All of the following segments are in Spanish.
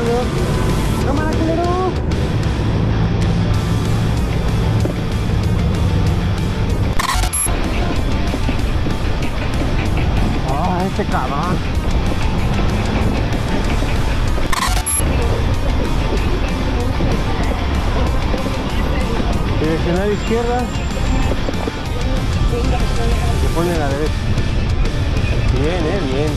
culero. Cámara, culero. Ah, este cabrón. Direccional izquierda. Se pone a la derecha. Bien, bien.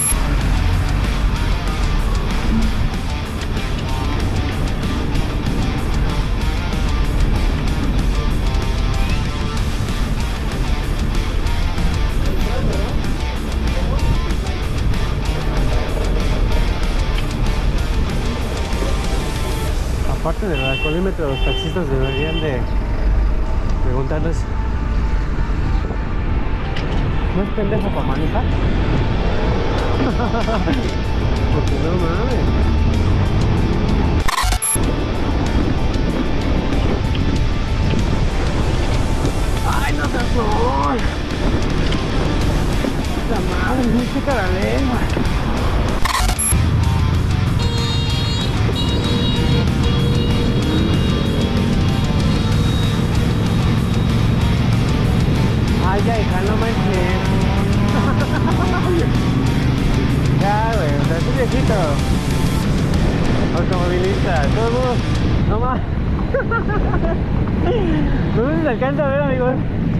Aparte del alcoholímetro, los taxistas deberían de preguntarles: ¿no es pendejo para manejar? Porque no mames. ¡Ay, no seas no! ¡La madre! ¡Me checa la lengua! Ay, ya, hija, no manches. Ya, güey, o sea, soy viejito. Automovilista, todo el mundo. No más. No sé si se alcanza a ver, amigos.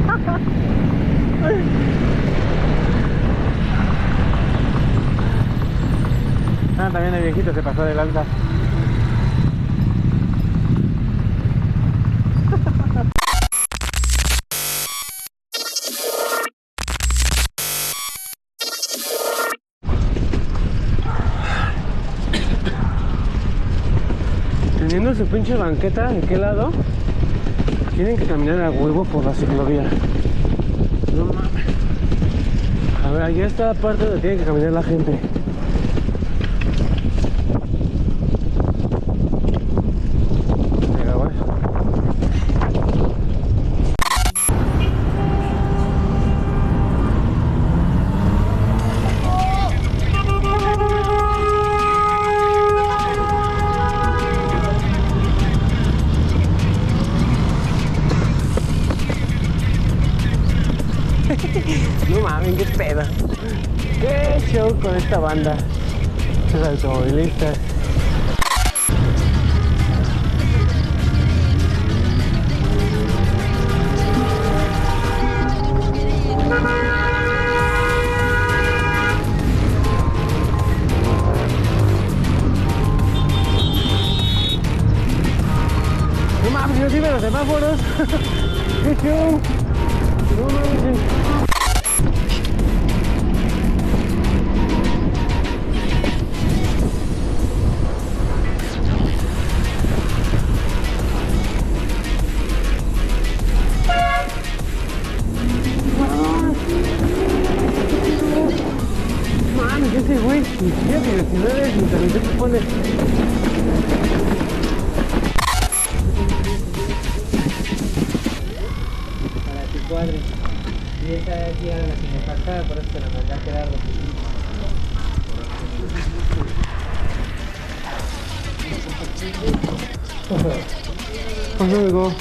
Ah, también el viejito se pasó de lanza. Teniendo su pinche banqueta, ¿de qué lado? Tienen que caminar a huevo por la ciclovía. No mames. A ver, aquí está la parte donde tiene que caminar la gente. Venga, bueno. No mames, qué pedo. Qué show con esta banda. Los automovilistas. No mames, no sirven los semáforos. Qué show. No mames. Ese güey, ni siquiera direccionales, ni también se pone. Para que cuadre. Y esa de aquí era la que me faltaba, por eso te la mandé a quedar. Pues luego.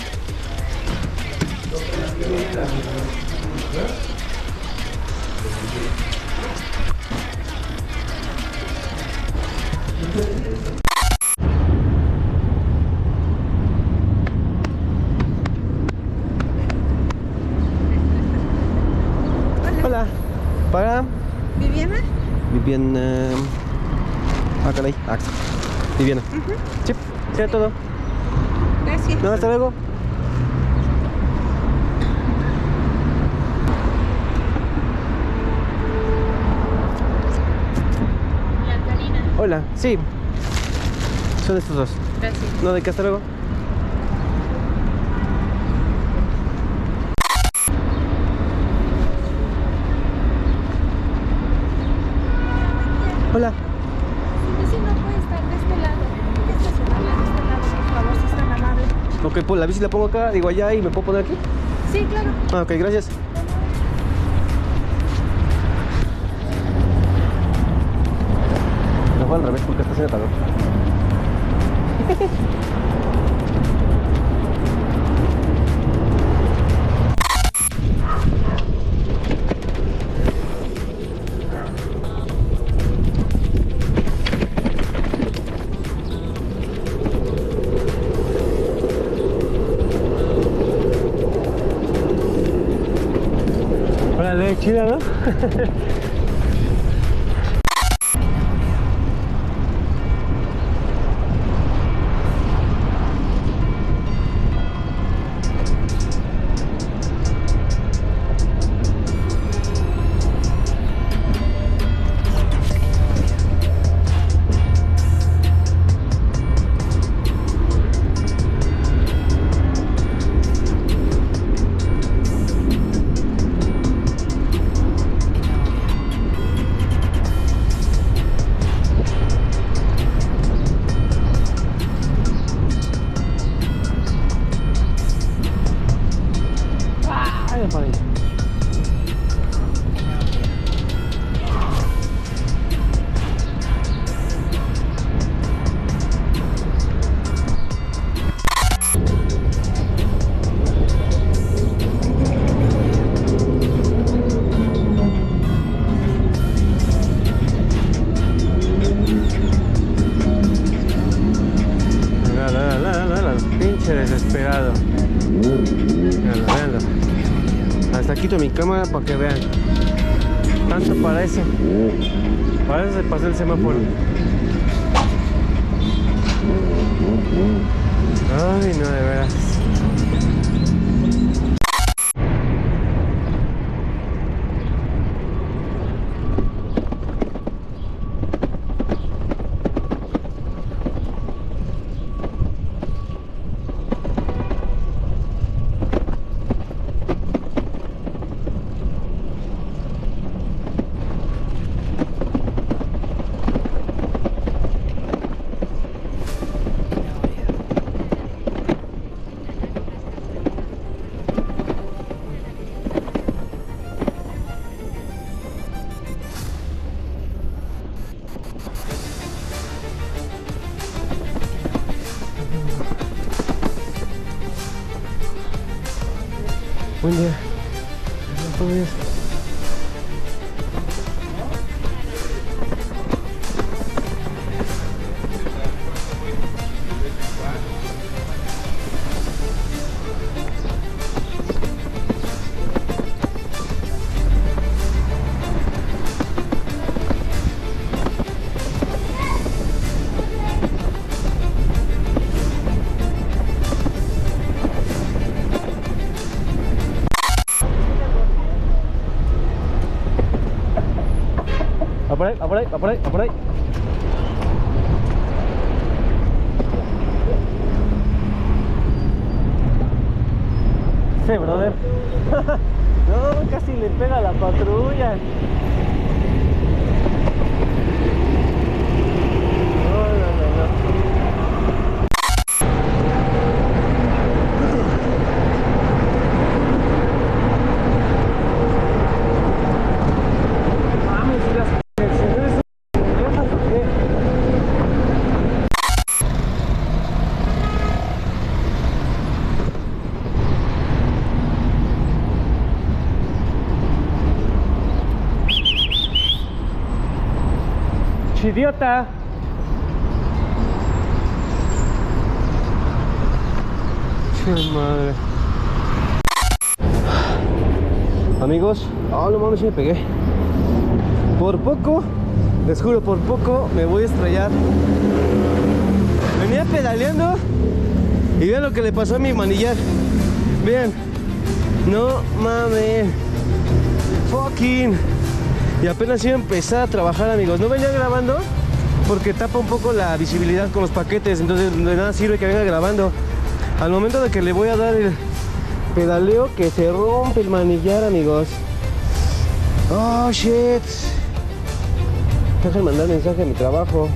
Hola. ¿Para? ¿Viviana? Viviana. Ah, caray. Viviana. Sí, sea todo. Gracias. No, hasta luego. Hola, sí. Son estos dos. Gracias. No, de que hasta luego. Hola. Si no puede estar de este lado, ¿puede estacionarla de este lado, por favor, si es tan amable? Ok, pues la bici la pongo acá, digo allá y me puedo poner aquí. Sí, claro. Ah, ok, gracias. Me fue al revés porque está haciendo calor. Órale, chida, ¿no? Pinche desesperado. Veanlo. Hasta quito mi cámara para que vean. Tanto para eso. Para eso se pasó el semáforo. Ay, no, de veras. Buen día. Buenos días. Va por ahí, va por ahí, va por ahí, va por ahí. Sí, brother. No, casi le pega a la patrulla. Idiota. Che madre. Amigos, no mames, me pegué. Por poco, les juro, por poco me voy a estrellar. Venía pedaleando y vean lo que le pasó a mi manillar. Vean. No mames. Fucking. Y apenas iba a empezar a trabajar, amigos. No venía grabando porque tapa un poco la visibilidad con los paquetes. Entonces de nada sirve que venga grabando. Al momento de que le voy a dar el pedaleo, que se rompe el manillar, amigos. Oh, shit. Déjenme mandar mensaje a mi trabajo.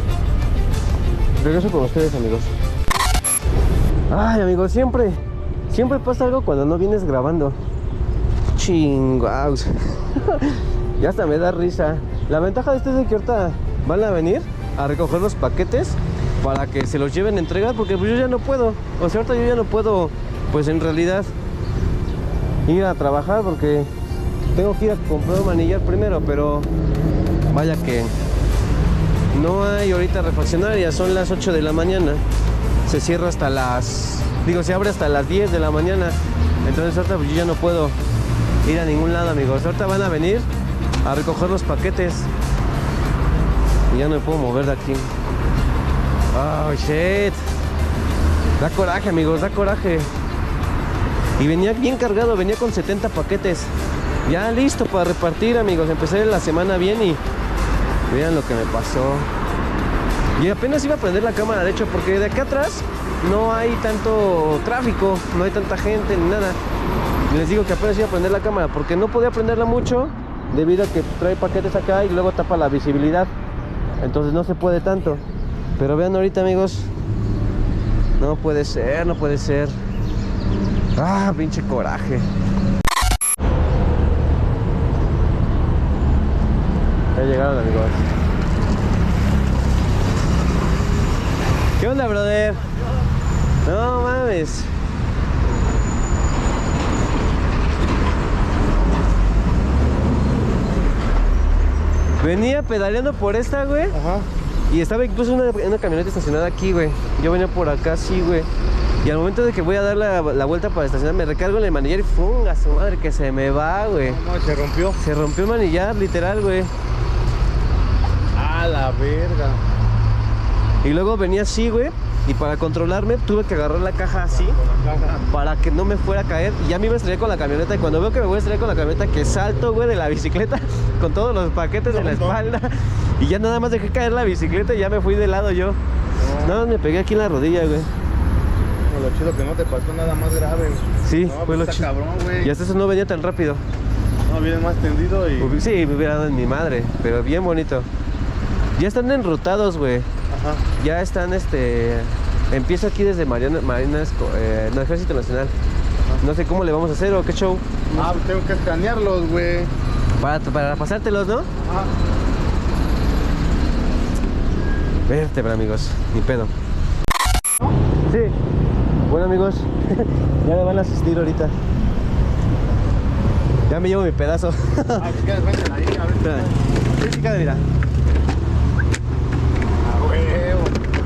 Regreso con ustedes, amigos. Ay, amigos, siempre Siempre pasa algo cuando no vienes grabando. Chingaos. Ya hasta me da risa. La ventaja de esto es de que ahorita van a venir a recoger los paquetes para que se los lleven a entregar, porque pues yo ya no puedo. O sea, ahorita yo ya no puedo, pues en realidad, ir a trabajar porque tengo que ir a comprar un manillar primero, pero vaya que no hay ahorita refaccionaria, son las 8 de la mañana. Se cierra hasta las... se abre hasta las 10 de la mañana. Entonces ahorita pues yo ya no puedo ir a ningún lado, amigos. Ahorita van a venir a recoger los paquetes y ya no me puedo mover de aquí. Oh, shit. Da coraje, amigos, da coraje. Y venía bien cargado, venía con 70 paquetes. Ya listo para repartir, amigos. Empecé la semana bien y vean lo que me pasó. Y apenas iba a prender la cámara, de hecho, porque de acá atrás no hay tanto tráfico, no hay tanta gente ni nada. Y les digo que apenas iba a prender la cámara porque no podía prenderla mucho debido a que trae paquetes acá y luego tapa la visibilidad. Entonces no se puede tanto. Pero vean ahorita, amigos. No puede ser, no puede ser. Ah, pinche coraje. Ya llegaron, amigos. ¿Qué onda, brother? No mames. Venía pedaleando por esta, güey. Ajá. Y estaba incluso una camioneta estacionada aquí, güey. Yo venía por acá, sí, güey. Y al momento de que voy a dar la vuelta para estacionar, me recargo en el manillar y ¡funga! Su madre que se me va, güey. No, se rompió. Se rompió el manillar, literal, güey. A la verga. Y luego venía así, güey. Y para controlarme tuve que agarrar la caja así para que no me fuera a caer. Y ya me iba a estrellar con la camioneta. Y cuando veo que me voy a estrellar con la camioneta, que salto, güey, de la bicicleta con todos los paquetes en la espalda. Y ya nada más dejé caer la bicicleta y ya me fui de lado yo. Nada más me pegué aquí en la rodilla, güey. Lo chido que no te pasó nada más grave. Sí, no, fue lo chido. Cabrón, güey. Y hasta eso no venía tan rápido. No, viene más tendido y... Sí, me hubiera dado en mi madre, pero bien bonito. Ya están enrutados, güey. Ajá. Ya están, empiezo aquí desde no, Ejército Nacional. Ajá. No sé cómo le vamos a hacer o qué show. Ah, tengo que escanearlos, güey. Para pasártelos, ¿no? Ajá. Vértebra, amigos, ni pedo. Sí. Bueno, amigos, ya me van a asistir ahorita. Ya me llevo mi pedazo. Ah, si quieres, venten ahí, a ver. Espérame. Sí, cabe, mira. Ah, huevo.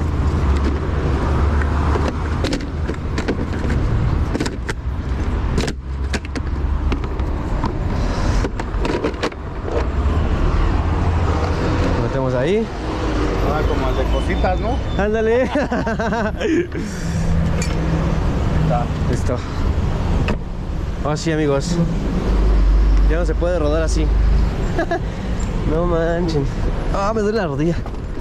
Lo metemos ahí. Ah, como el de cositas, ¿no? Ándale. Listo. Oh, sí, amigos. Ya no se puede rodar así. No manchen. Ah, me duele la rodilla.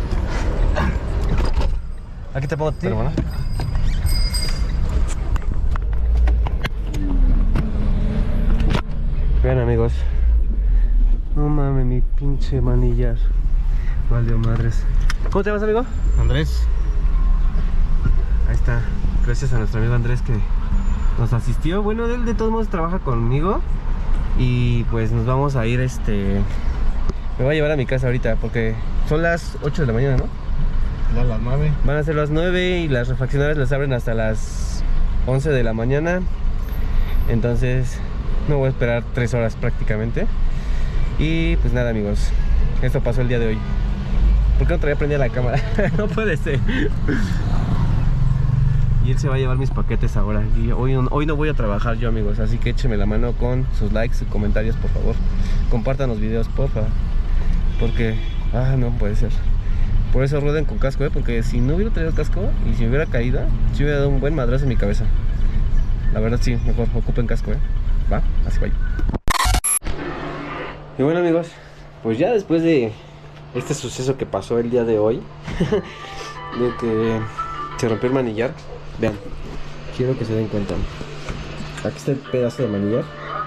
Aquí te pongo, hermano. Vean, amigos. No mames, mi pinche manillar. Vale, madres. ¿Cómo te llamas, amigo? Andrés. Ahí está. Gracias a nuestro amigo Andrés que nos asistió. Bueno, él de todos modos trabaja conmigo. Y pues nos vamos a ir, me voy a llevar a mi casa ahorita porque son las 8 de la mañana, ¿no? Ya las 9. Van a ser las 9 y las refaccionarias las abren hasta las 11 de la mañana. Entonces no voy a esperar 3 horas prácticamente. Y pues nada, amigos, esto pasó el día de hoy. ¿Por qué no traía prendida la cámara? No puede ser. Y él se va a llevar mis paquetes ahora. Y hoy no voy a trabajar yo, amigos. Así que écheme la mano con sus likes y comentarios, por favor. Compartan los videos, porfa. Porque, no puede ser. Por eso rueden con casco, porque si no hubiera traído casco y si me hubiera caído, sí hubiera dado un buen madrazo en mi cabeza. La verdad sí, mejor ocupen casco, Va, así va. Y bueno, amigos, pues ya después de este suceso que pasó el día de hoy, de que se rompió el manillar, vean, quiero que se den cuenta. Aquí está el pedazo de manillar.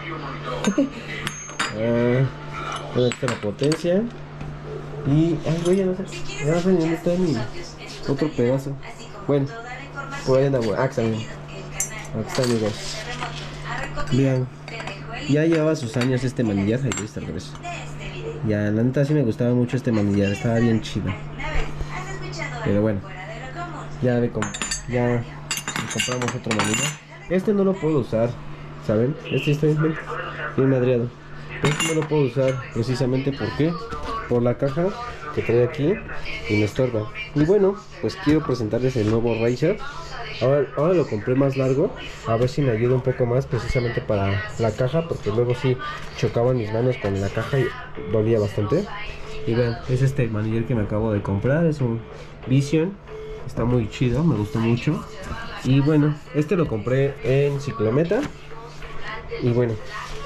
Aquí está la potencia. Y, güey, ya no sé ni dónde está mi otro pedazo. Bueno, por ahí anda, güey. Está bien. Aquí está, amigos. Vean, ya llevaba sus años este manillar. Ahí está al revés. Ya, la neta sí me gustaba mucho este manillar, estaba bien chido. Pero bueno, ya me compramos otro manillar. Este no lo puedo usar, ¿saben? Este está bien madreado. Este no lo puedo usar precisamente por la caja que trae aquí y me estorba. Y bueno, pues quiero presentarles el nuevo Razer. Ahora lo compré más largo, a ver si me ayuda un poco más precisamente para la caja, porque luego sí chocaban mis manos con la caja y dolía bastante. Y vean, es este manillar que me acabo de comprar, es un Vision, está muy chido, me gustó mucho. Y bueno, este lo compré en Ciclometa. Y bueno,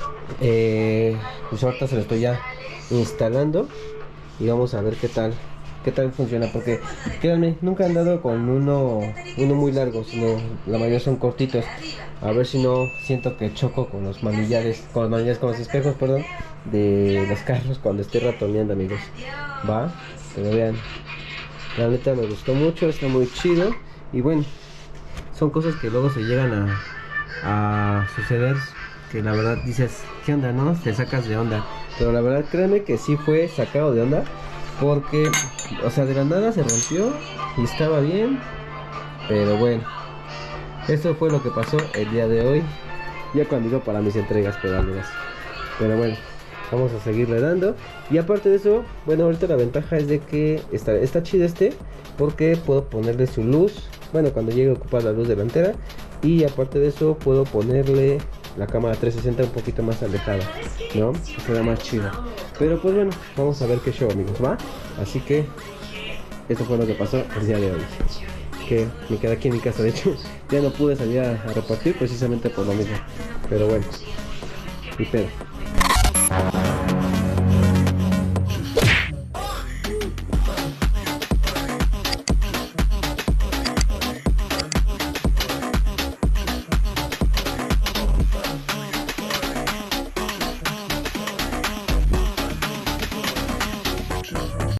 pues ahorita se lo estoy ya instalando y vamos a ver qué tal funciona, porque créanme, nunca he andado con uno muy largo, sino la mayoría son cortitos. A ver si no siento que choco con los manillares, con los espejos, perdón, de los carros cuando esté ratoneando, amigos. Va, pero vean, la neta me gustó mucho, está muy chido. Y bueno, son cosas que luego se llegan a suceder, que la verdad dices, ¿qué onda, no? Te sacas de onda. Pero la verdad, créanme que sí fue sacado de onda, porque, o sea, de la nada se rompió y estaba bien. Pero bueno, esto fue lo que pasó el día de hoy, ya cuando iba para mis entregas pedaleras. Pero bueno, vamos a seguirle dando. Y aparte de eso, bueno, ahorita la ventaja es de que está chido porque puedo ponerle su luz, bueno, cuando llegue a ocupar la luz delantera. Y aparte de eso, puedo ponerle la cámara 360 un poquito más alejada, ¿no? Se ve más chido. Pero pues bueno, vamos a ver qué show, amigos, ¿va? Así que esto fue lo que pasó el día de hoy, que me quedé aquí en mi casa. De hecho, ya no pude salir a repartir precisamente por lo mismo. Pero bueno, y pedo.